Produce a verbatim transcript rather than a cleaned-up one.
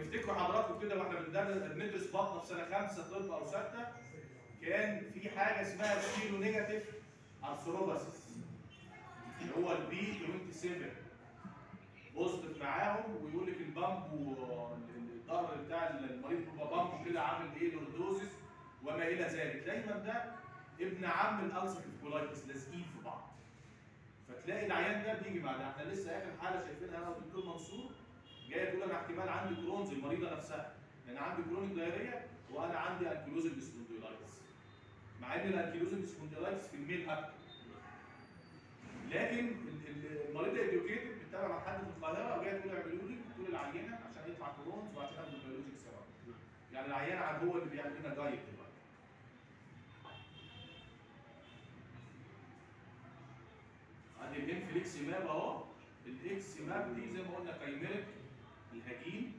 تفتكروا حضراتكم كده واحنا بندرس بندرس بطنه في سنه خمسه طب او سته، كان في حاجه اسمها سيرو نيجاتيف ارثروباسيس اللي هو البي سبعة وعشرين بوزيتيف معاهم، ويقول لك البامب والظهر بتاع المريض بيبقى بامب كده عامل ايه لوردوزيس وما الى ذلك. دايما ده ابن عم الالسرتيف كولايتس، لازقين في بعض. فتلاقي العيان ده بيجي مع ده. احنا لسه اخر حاله شايفينها انا والدكتور منصور، جايه تقول انا احتمال عندي كرونز، المريضه نفسها، لان عندي كرونيك دايريه وانا عندي انكيلوزنج سبونديلايتس. مع ان الانكيلوزنج سبونديلايتس في الميل اكتر. لكن المريضه اديوكيتد بتتابع مع حد في القاهره وجايه تقول اعملوا لي طول العينه عشان يطلع كرونز وعشان اخد البيولوجيك سيرم. يعني العيان هو اللي بيعمل لنا جايد دلوقتي. ادي الانفليكس ماب اهو. الاكس ماب دي زي ما قلنا كايميريك الهجين